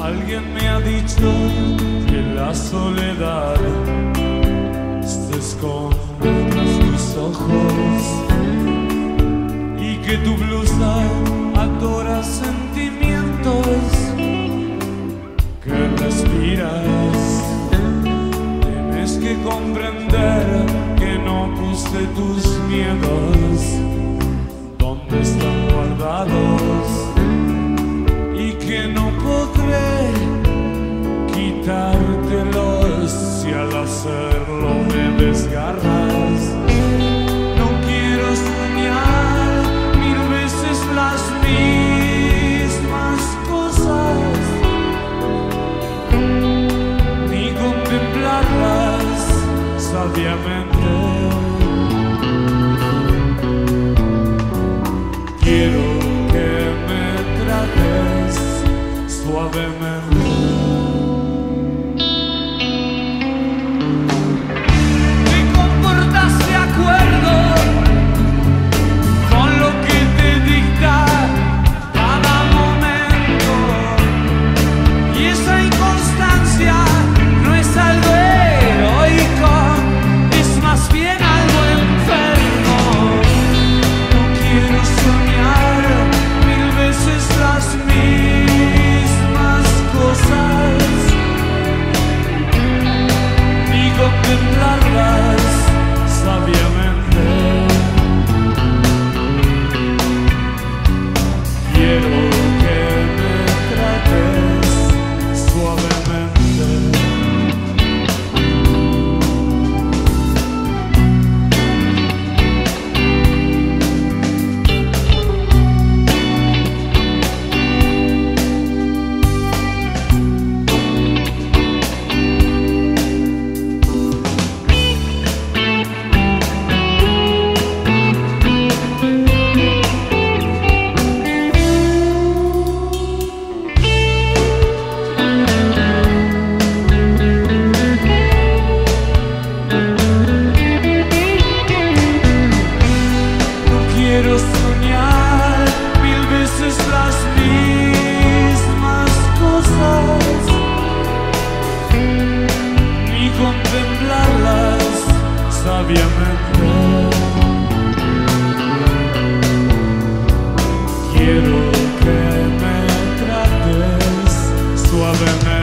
Alguien me ha dicho que la soledad se esconde tras tus ojos y que tu blusa adora sentimientos que respiras. Tienes que comprender que no puse tus miedos donde están guardados y que no podré quitártelos si al hacerlo me desgarras. No quiero soñar mil veces las mismas cosas, ni contemplarlas sabiamente. Quiero que me trates suavemente. Te comportas de acuerdo con lo que te dicta cada momento, y esa inconstancia no es algo heroico, es más bien algo enfermo. No quiero soñar mil veces las mismas cosas, ni contemplarlas sabiamente. Quiero que me trates suavemente. Quiero soñar mil veces las mismas cosas, ni contemplarlas sabiamente. Quiero que me trates suavemente.